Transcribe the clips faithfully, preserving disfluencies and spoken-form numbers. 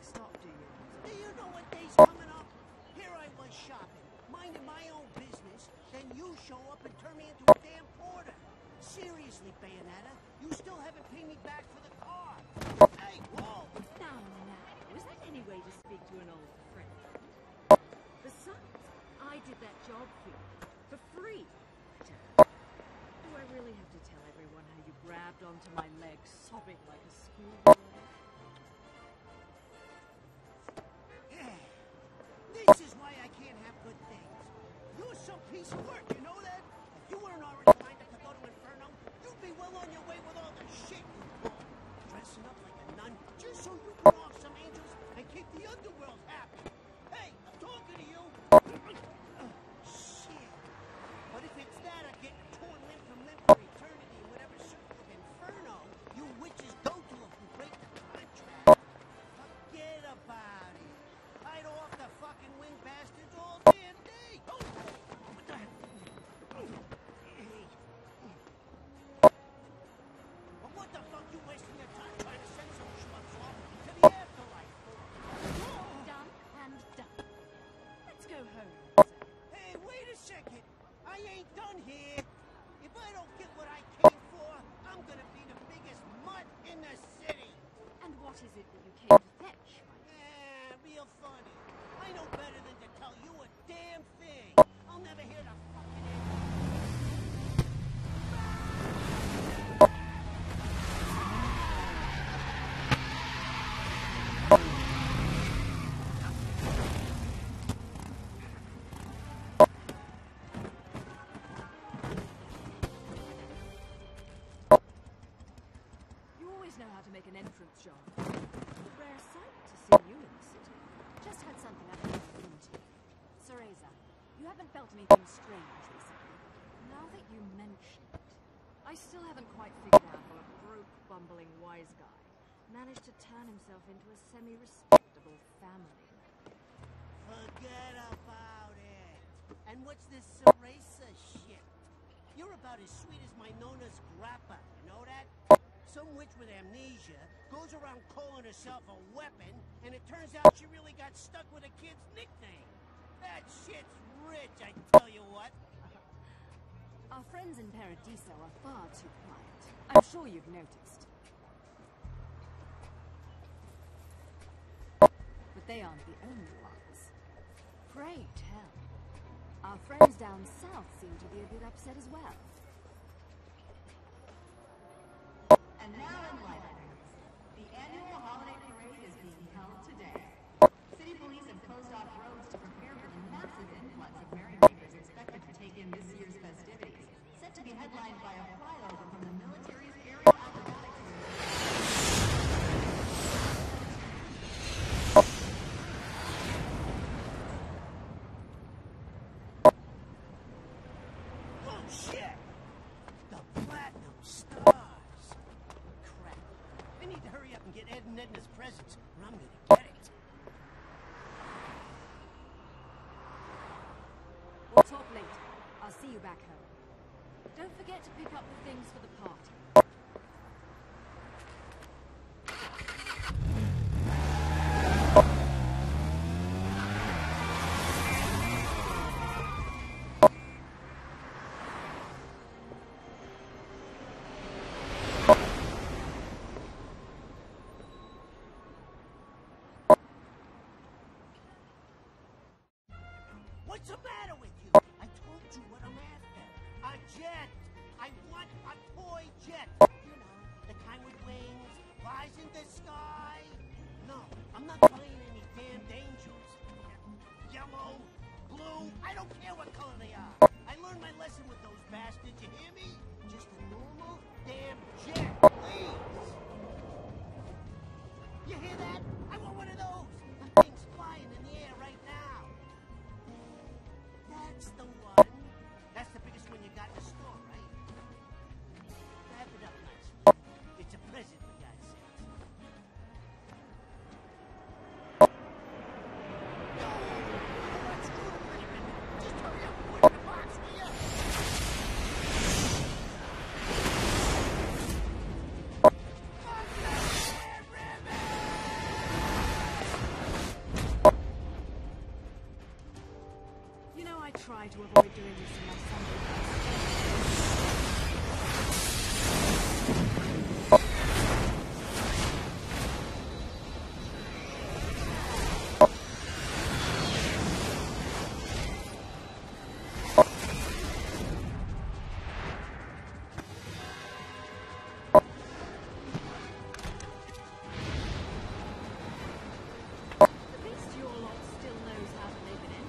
stop, do you? Do you know what day's coming up? Here I was shopping, minding my own business, then you show up and turn me into a damn porter. Seriously, Bayonetta, you still haven't paid me back for the car. Hey, whoa! Now, now, is that any way to speak to an old friend? Besides, I did that job for you, for free. Do I really have to tell everyone how you grabbed onto my leg, sobbing like a schoolboy? Yeah. This is why I can't have good things. You're some piece of work, you know that? If you weren't already lined up to go to Inferno, you'd be well on your way with all the shit you pull. Dressing up like a nun just so you can off some angels and keep the underworld happy. Hey, I'm talking to you. Uh, shit. But if it's that or getting torn limb from limb for eternity in whatever circle of Inferno you witches go to if you break the contract, forget about it. I'd off the fucking wing bastards all damn day. Oh, what the hell? Hey. Well, what the fuck you wasting your time trying to send some schmucks off to the afterlife for? Done and done. Let's go home. Hey, wait a second. I ain't done here. If I don't get what I came for, I'm gonna be the biggest mutt in the city. And what is it that you came to fetch, Mike? Eh, real funny. I know better than to tell you a damn thing. I'll never hear the fucking end. You always know how to make an entrance, John. Rare sight to see you in the city. Just had something I've been looking into. Cereza, you haven't felt anything strange recently. Now that you mention it, I still haven't quite figured out how a broke, bumbling wise guy managed to turn himself into a semi-respectable family man. Forget about it. And what's this Cereza shit? You're about as sweet as my Nona's grappa, you know that? Some witch with amnesia goes around calling herself a weapon, and it turns out she really got stuck with a kid's nickname. That shit's rich, I tell you what. Our friends in Paradiso are far too quiet. I'm sure you've noticed. But they aren't the only ones. Pray tell. Our friends down south seem to be a bit upset as well. And now in libraries, the annual holiday parade is being held today. City police have closed off roads to prepare for the massive influx of merrymakers expected to take in this year's festivities, set to be headlined by a flyover from the military's aerial acrobatics Oh, shit! The Platinum Stars! Crap. I need to hurry up and get Ed and Edna's presents, or I'm gonna get it. We'll talk later. I'll see you back home. Don't forget to pick up the things for the party. What's the matter with you? I told you what I'm after. A jet! I want a toy jet! You know, the kind with wings, flies in the sky. No, I'm not buying any damned angels. Yellow, blue, I don't care what color they are. I learned my lesson with those bastards, you hear me? Just a normal damn jet, please! You hear that? I want one of those! The thing's flying in the air right now. That's the one. That's the biggest one you got in the store, right? Wrap it up nicely. It's a present, for God's sake. No! What's doing a pretty minute? Just hurry up and put it in the box, will ya? Fuck that ribbon! might try to avoid doing this unless somebody else. At least your lot still knows how to live in it.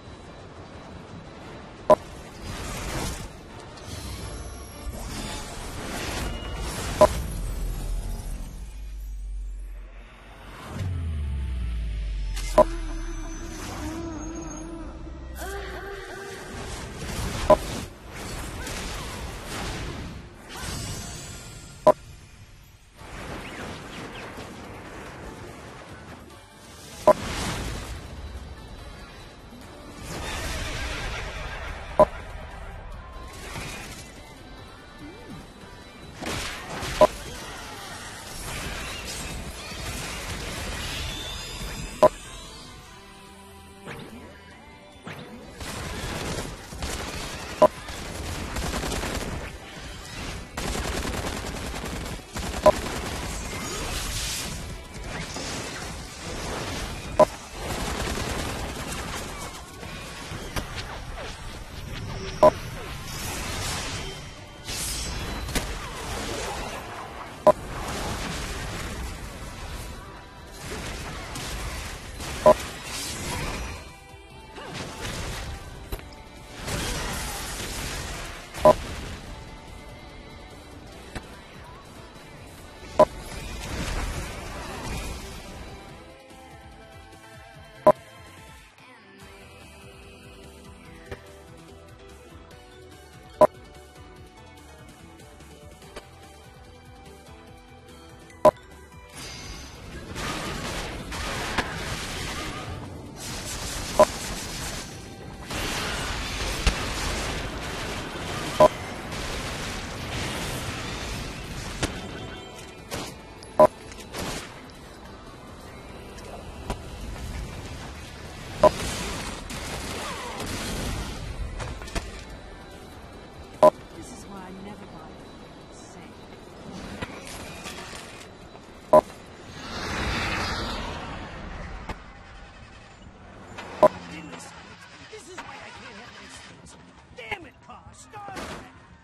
This is why I never buy safe. Hey, listen, this is why I can't have nice things. Damn it, car, start it.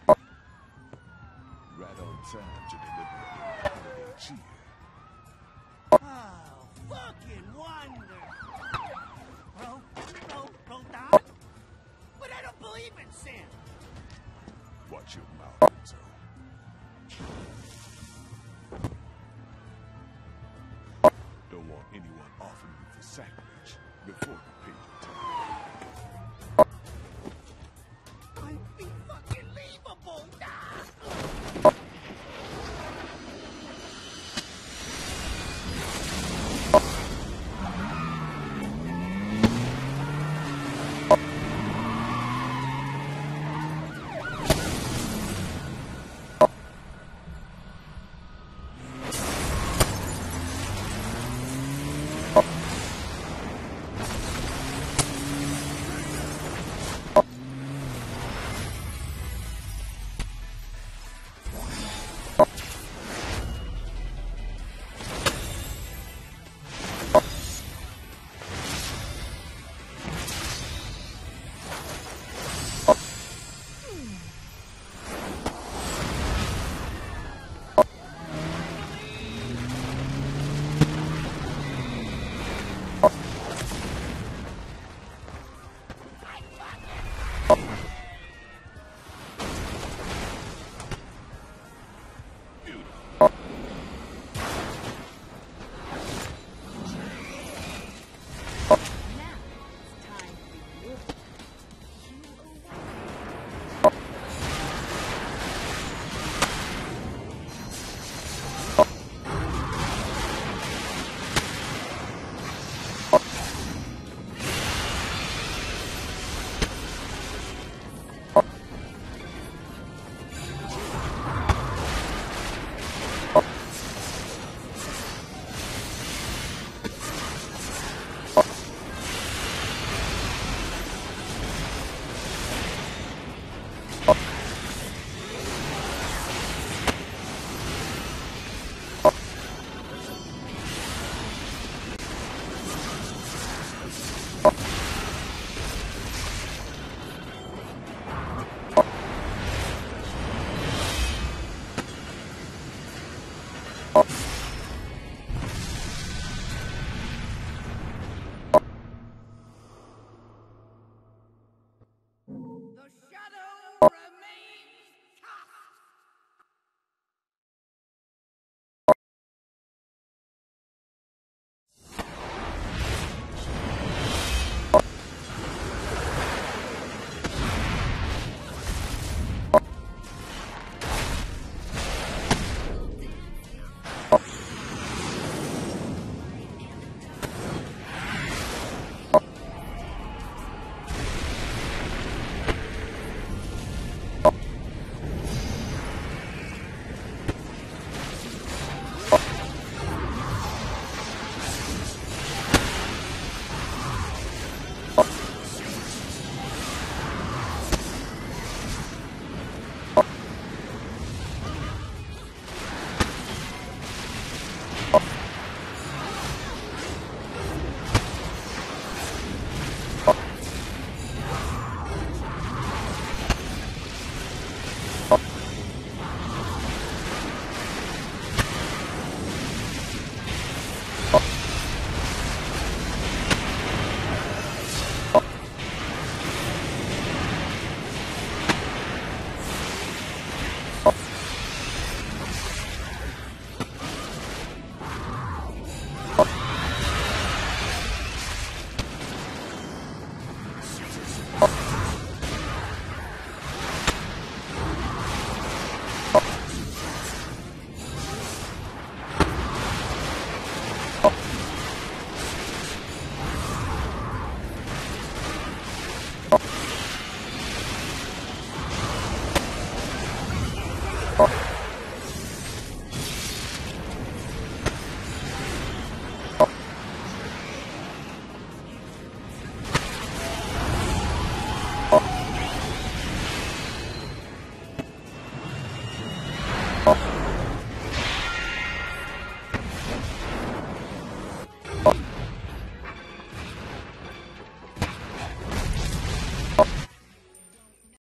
Right on time to deliver a holiday cheer. Oh, fucking wonderful. Bro, bro, bro, Don? But I don't believe in Santa. Watch your mouth, Enzo. Don't want anyone offering you for sacrilege before you pay your time. I'd be fucking leavable, Don. from